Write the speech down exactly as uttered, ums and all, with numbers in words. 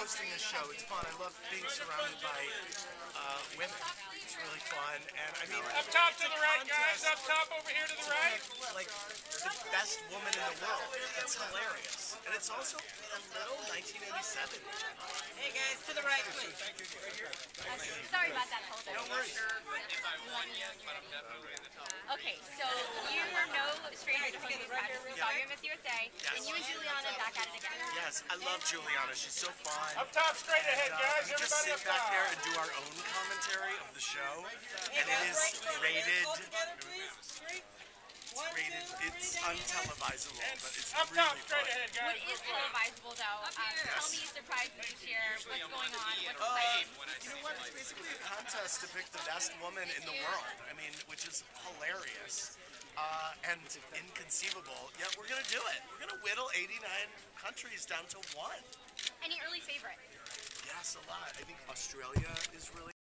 hosting this show. It's fun. I love being surrounded by uh, women. It's really fun. And I mean, up top to the right, guys. Up top over here to the right. Like the best woman in the world. It's hilarious. And it's also a little nineteen eighty-seven. Hey guys, to the right, please. Uh, sorry about that, Holder. No worries. Okay, so you were no stranger to Hosting Pageant. We saw you in Miss U S A, Yes. and you and Juliana back at it again. Yes, I love Juliana. She's so fun. Up top, straight ahead, And, uh, guys. we just Everybody sit up back top. there and do our own commentary of the show, and it is rated. It's rated. It's untelevisable, but it's Up really top, straight fun. ahead, What guys. is televisable, though? Um, tell me surprises this year. What's going on? What's Uh, exciting? you know what? It's basically a contest to pick the best woman in the world. I mean, which is hilarious uh, and inconceivable. Yet we're gonna do it. We're gonna whittle eighty-nine countries down to one. Any early favorites? Yes, a lot. I think Australia is really